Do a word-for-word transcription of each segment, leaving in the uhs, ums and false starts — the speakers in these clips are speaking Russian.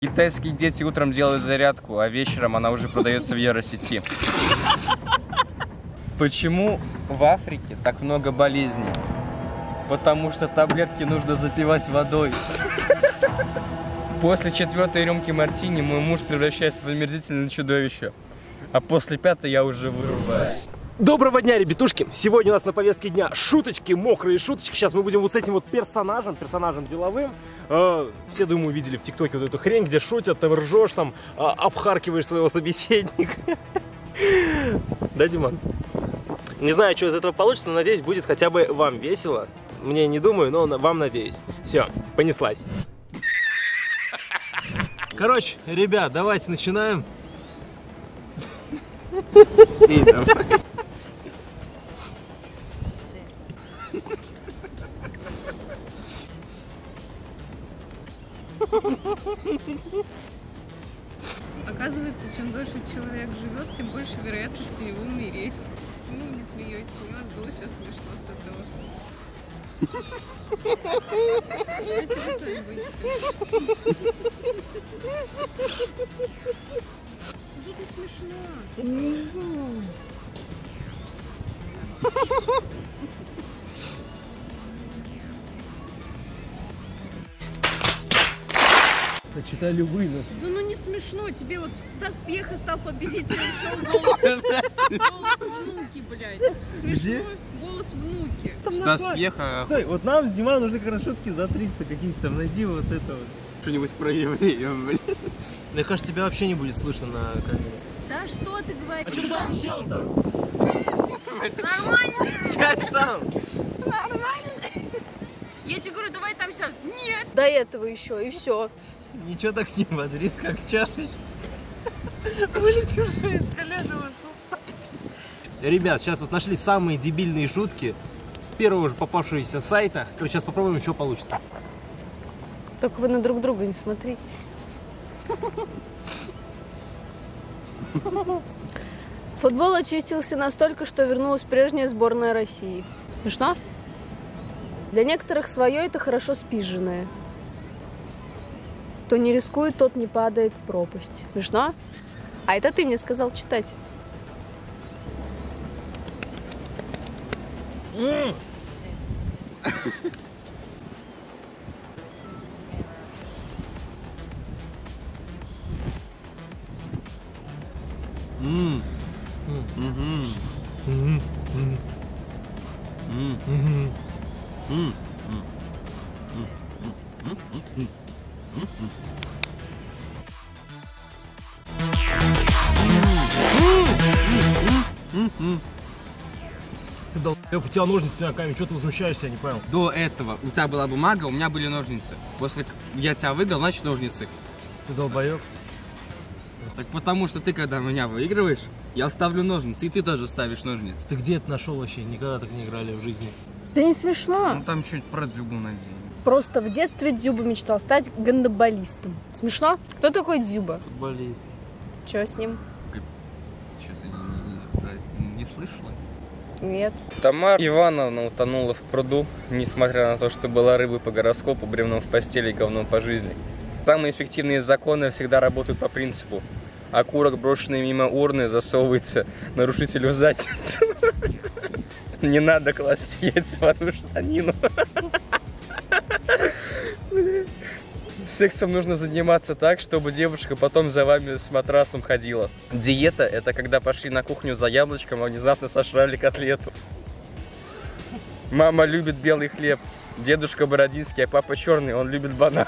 Китайские дети утром делают зарядку, а вечером она уже продается в Евросети. Почему в Африке так много болезней? Потому что таблетки нужно запивать водой. После четвертой рюмки мартини мой муж превращается в омерзительное чудовище. А после пятой я уже вырубаюсь. Доброго дня, ребятушки! Сегодня у нас на повестке дня шуточки, мокрые шуточки. Сейчас мы будем вот с этим вот персонажем, персонажем деловым. Э, все, думаю, видели в ТикТоке вот эту хрень, где шутят, ты ржешь, там, э, обхаркиваешь своего собеседника. Да, Диман? Не знаю, что из этого получится, но надеюсь, будет хотя бы вам весело. Мне не думаю, но вам надеюсь. Все, понеслась. Короче, ребят, давайте начинаем. И давай. Оказывается, чем дольше человек живет, тем больше вероятности у него умереть. Ну, не смеетесь, мне вот было сейчас смешно с этого. Давайте вы сами будете. Это смешно. Читай любые. Да ну не смешно, тебе вот Стас Пьеха стал победителем шоу «Голос». Голос внуки, блядь. Смешно? Где? Голос внуки. Стас Пьеха. Стой, вот нам с Диманом нужны как раз шутки за триста каких-то там, найди вот это вот. Что-нибудь про евреев, блядь. Мне кажется, тебя вообще не будет слышно на камере. Да что ты говоришь? А что ты там сел-то? Нормально? Сядь там! Я тебе говорю, давай там сядь. Нет. До этого еще, и все. Ничего так не бодрит, как чашечка. Вылетевшая из коленного сустава. Ребят, сейчас вот нашли самые дебильные шутки с первого же попавшегося сайта. Короче, сейчас попробуем, что получится. Только вы на друг друга не смотрите. Футбол очистился настолько, что вернулась прежняя сборная России. Смешно? Для некоторых свое это хорошо спизженное. Кто не рискует, тот не падает в пропасть. Смешно? А это ты мне сказал читать. Mm. Mm. Mm-hmm. Mm-hmm. Mm-hmm. Mm-hmm. Mm-hmm. Ты долбоёб, у тебя ножницы на камень, что ты возмущаешься, я не понял. До этого у тебя была бумага, у меня были ножницы. После я тебя выиграл, значит ножницы. Ты долбоёб. Так потому что ты, когда меня выигрываешь, я ставлю ножницы, и ты тоже ставишь ножницы. Ты где это нашел вообще? Никогда так не играли в жизни. Да не смешно. Ну там чуть про Дзюбу надеюсь. Просто в детстве Дзюба мечтал стать гандболистом. Смешно? Кто такой Дзюба? Футболист. Че с ним? Что-то не, не, не, не слышала? Нет. Тамара Ивановна утонула в пруду, несмотря на то, что была рыбой по гороскопу, бревном в постели и говном по жизни. Самые эффективные законы всегда работают по принципу: окурок, брошенный мимо урны, засовывается нарушителю в задницу. Не надо класть яйца в одну штанину. Сексом нужно заниматься так, чтобы девушка потом за вами с матрасом ходила. Диета – это когда пошли на кухню за яблочком, а внезапно сожрали котлету. Мама любит белый хлеб, дедушка бородинский, а папа черный, он любит банан.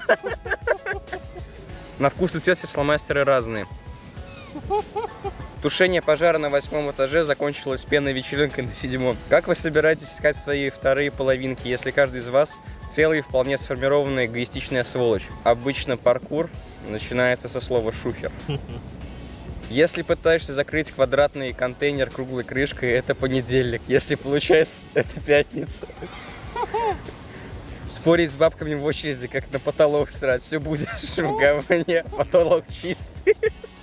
На вкус и цвет все фломастеры разные. Тушение пожара на восьмом этаже закончилось пенной вечеринкой на седьмом. Как вы собираетесь искать свои вторые половинки, если каждый из вас целый, вполне сформированная эгоистичная сволочь? Обычно паркур начинается со слова «шухер». Если пытаешься закрыть квадратный контейнер круглой крышкой, это понедельник. Если получается, это пятница. Спорить с бабками в очереди, как на потолок срать. Все будешь в говне, потолок чистый.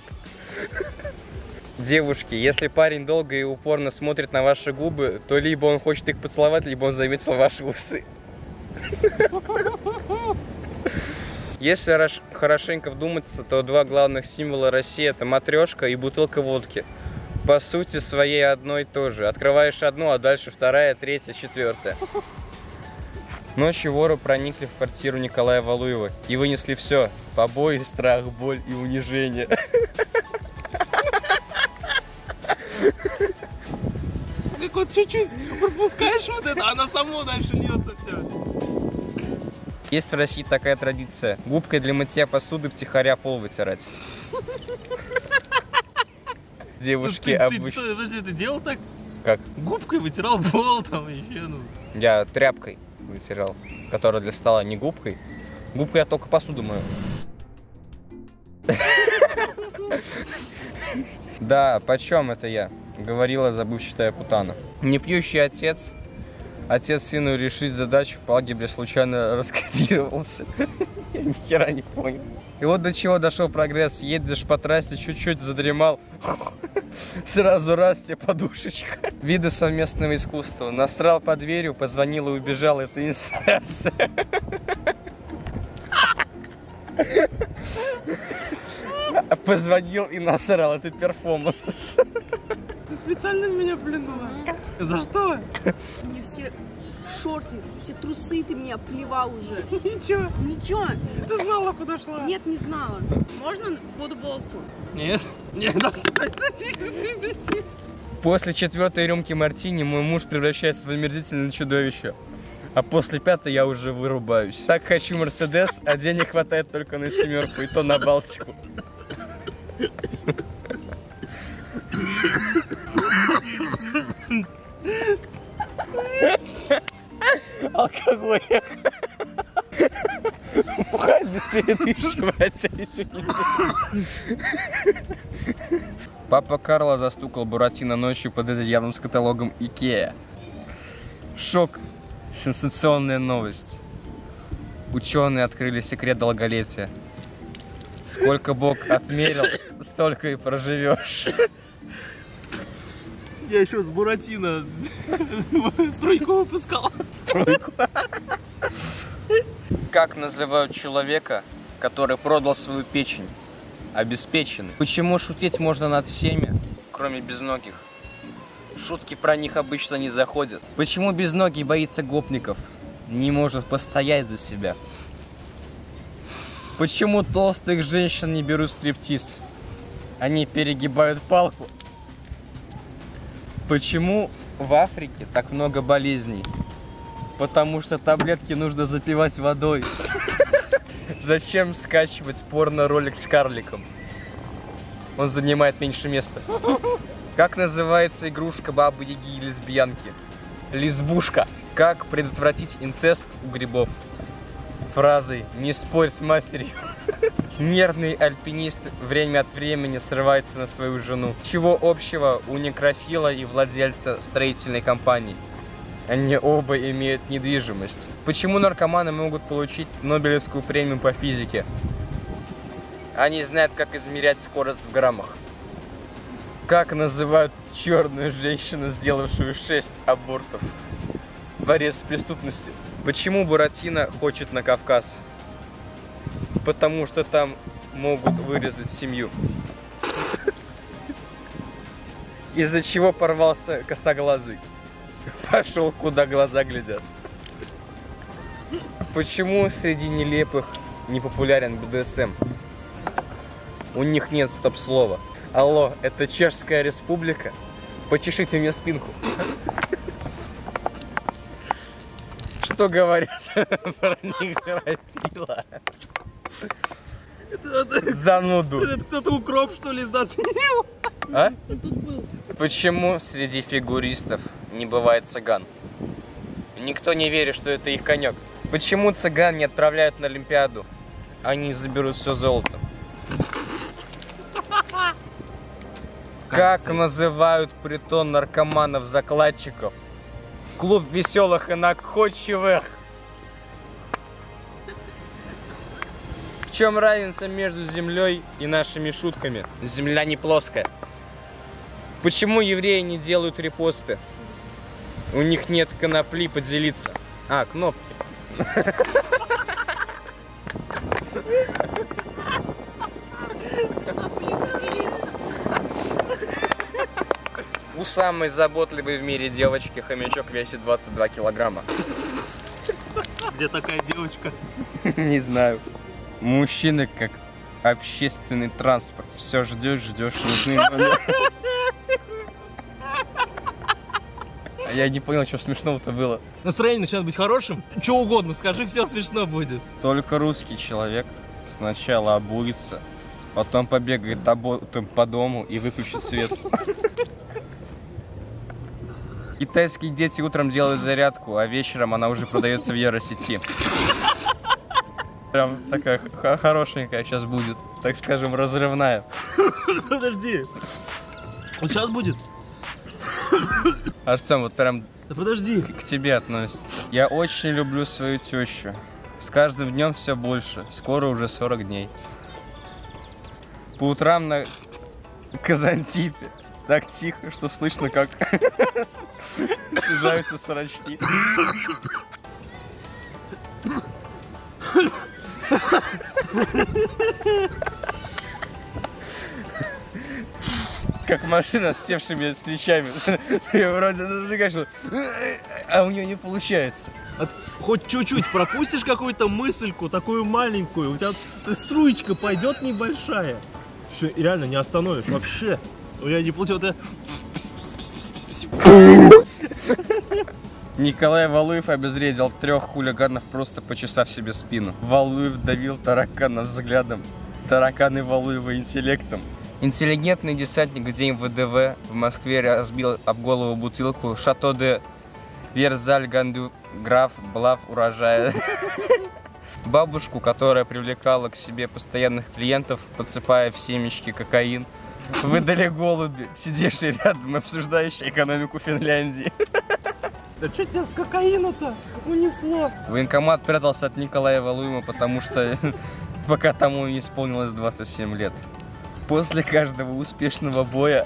Девушки, если парень долго и упорно смотрит на ваши губы, то либо он хочет их поцеловать, либо он заметил ваши усы. Если рош- хорошенько вдуматься, то два главных символа России — это матрешка и бутылка водки. По сути своей одно и то же. Открываешь одну, а дальше вторая, третья, четвертая. Ночью воры проникли в квартиру Николая Валуева и вынесли все: побои, страх, боль и унижение. Как вот чуть-чуть пропускаешь вот это, оно само дальше льется все. Есть в России такая традиция: губкой для мытья посуды втихаря пол вытирать. Девушки обычно... Ты, подожди, ты делал так? Как? Губкой вытирал пол там еще, ну. Я тряпкой вытирал, которая для стола, не губкой. Губкой я только посуду мою. Да, почем это я? Говорила забывчатая путана. Непьющий отец. Отец сыну решить задачу по алгебре случайно раскодировался. Я ни хера не понял. И вот до чего дошел прогресс. Едешь по трассе, чуть-чуть задремал. Сразу раз тебе подушечка. Виды совместного искусства. Насрал под дверью, позвонил и убежал. Это инсталляция. Позвонил и насрал. Это перформанс. Ты специально меня плюнула? За что? Мне все шорты, все трусы ты мне плевал уже. Ничего. Ничего. Ты знала, куда шла? Нет, не знала. Можно футболку? Нет. Нет, достань. После четвертой рюмки мартини мой муж превращается в омерзительное чудовище. А после пятой я уже вырубаюсь. Так хочу Мерседес, а денег хватает только на семерку, и то на Балтику. Алкоголь. Бухать без передышки, брать трясину. Папа Карло застукал Буратино ночью под одеялом с каталогом Икеа. Шок. Сенсационная новость. Ученые открыли секрет долголетия. Сколько Бог отмерил, столько и проживешь. Я еще с Буратино струйку выпускал. Стройку. Как называют человека, который продал свою печень? Обеспеченный. Почему шутить можно над всеми, кроме безногих? Шутки про них обычно не заходят. Почему безногий боится гопников? Не может постоять за себя. Почему толстых женщин не берут в стриптиз? Они перегибают палку. Почему в Африке так много болезней? Потому что таблетки нужно запивать водой. Зачем скачивать порно-ролик с карликом? Он занимает меньше места. Как называется игрушка бабы-яги и лесбиянки? Лесбушка. Как предотвратить инцест у грибов? Фразой «не спорь с матерью». Нервный альпинист время от времени срывается на свою жену. Чего общего у некрофила и владельца строительной компании? Они оба имеют недвижимость. Почему наркоманы могут получить Нобелевскую премию по физике? Они знают, как измерять скорость в граммах. Как называют черную женщину, сделавшую шесть абортов? Борец с преступностью. Почему Буратино хочет на Кавказ? Потому что там могут вырезать семью. Из-за чего порвался косоглазый? Пошел, куда глаза глядят. Почему среди нелепых не популярен бэ дэ эс эм? У них нет стоп-слова. Алло, это Чешская Республика? Почешите мне спинку. Что говорят про некрофила? Зануду. Это кто-то укроп, что ли, из нас ел? А? Почему среди фигуристов не бывает цыган? Никто не верит, что это их конек. Почему цыган не отправляют на Олимпиаду? Они заберут все золото. Как называют притон наркоманов-закладчиков? Клуб веселых и находчивых. В чем разница между землей и нашими шутками? Земля не плоская. Почему евреи не делают репосты? У них нет конопли поделиться. А, кнопки. самой заботливой в мире девочки хомячок весит двадцать два килограмма. Где такая девочка? Не знаю. Мужчины как общественный транспорт. Все ждешь, ждешь, нужны номера. Я не понял, что смешного-то было. Настроение начинает быть хорошим. Что угодно скажи, все смешно будет. Только русский человек сначала обуется, потом побегает там по дому и выключит свет. Китайские дети утром делают зарядку, а вечером она уже продается в Евросети. Прям такая хорошенькая сейчас будет, так скажем, разрывная. Подожди. Вот сейчас будет? Артем, вот прям да подожди. К тебе относится. Я очень люблю свою тещу. С каждым днем все больше. Скоро уже сорок дней. По утрам на Казантипе так тихо, что слышно, как сужаются сорочки. Как машина с севшими свечами. Ты вроде зажигаешь, а у нее не получается. А хоть чуть-чуть пропустишь какую-то мысльку, такую маленькую, у тебя струечка пойдет небольшая. Все, и реально не остановишь вообще. У меня не получилось. Николай Валуев обезвредил трех хулиганов, просто почесав себе спину. Валуев давил тараканов взглядом, тараканы Валуева интеллектом. Интеллигентный десантник в день вэ дэ вэ в Москве разбил об голову бутылку Шато де Верзаль Ганду Граф Блав урожая. Бабушку, которая привлекала к себе постоянных клиентов, подсыпая в семечки кокаин, выдали голуби, сидевшие рядом, обсуждающие экономику Финляндии. Да что тебя с кокаина-то унесло? Военкомат прятался от Николая Валуева, потому что пока тому не исполнилось двадцать семь лет. После каждого успешного боя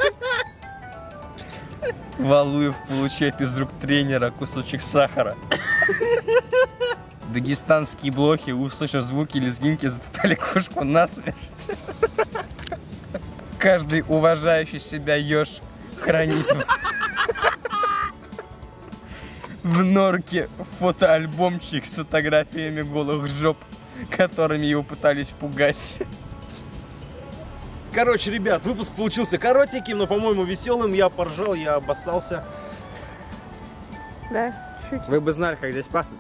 Валуев получает из рук тренера кусочек сахара. Дагестанские блохи, услышав звуки лезгинки, затоптали кошку насмерть. Каждый уважающий себя еж хранит в норке фотоальбомчик с фотографиями голых жоп, которыми его пытались пугать. Короче, ребят, выпуск получился коротеньким, но, по-моему, веселым. Я поржал, я обоссался. Да, чуть. Вы бы знали, как здесь пахнет.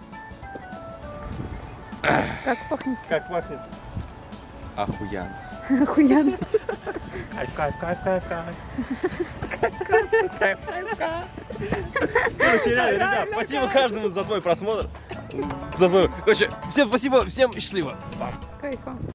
Как пахнет? Как пахнет? Охуенно. Охуенно. Кайф, кайф, кайф, кайф, кайф. Короче, реально, ребят, спасибо каждому за твой просмотр. За твой... Короче, всем спасибо, всем счастливо. С кайфом.